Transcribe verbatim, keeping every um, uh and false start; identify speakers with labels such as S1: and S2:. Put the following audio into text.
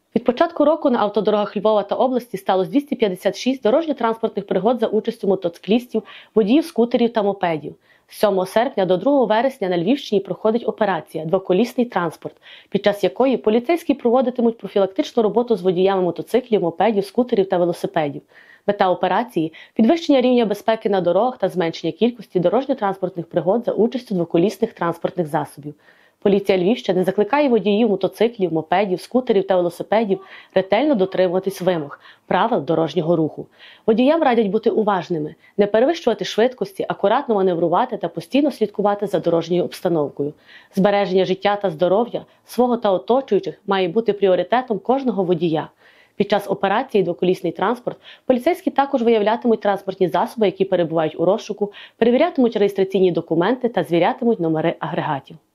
S1: Від початку року на автодорогах Львова та області сталося двісті п'ятдесят шість дорожньо-транспортних пригод за участю мотоциклістів, водіїв скутерів та мопедів. З сьомого серпня до другого вересня на Львівщині проходить операція «Двоколісний транспорт», під час якої поліцейські проводитимуть профілактичну роботу з водіями мотоциклів, мопедів, скутерів та велосипедів. Мета операції – підвищення рівня безпеки на дорогах та зменшення кількості дорожньо-транспортних пригод за участю двоколісних транспортних засобів. Поліція Львівщини закликає водіїв мотоциклів, мопедів, скутерів та велосипедів ретельно дотримуватись вимог, правил дорожнього руху. Водіям радять бути уважними, не перевищувати швидкості, акуратно маневрувати та постійно слідкувати за дорожньою обстановкою. Збереження життя та здоров'я свого та оточуючих має бути пріоритетом кожного водія. Під час операції «Двоколісний транспорт» поліцейські також виявлятимуть транспортні засоби, які перебувають у розшуку, перевірятимуть реєстраційні документи та звірятимуть номери агрегатів.